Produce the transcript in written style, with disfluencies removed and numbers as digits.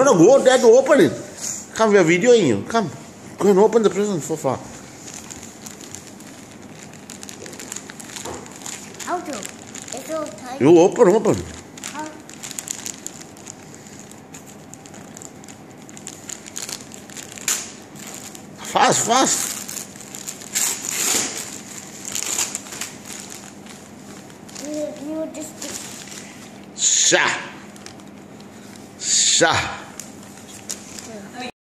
No, go there to open it. Come, we are videoing you. Come. Go and open the present so far. How to? It's so tight. You open. How? Fast. You just... Sha.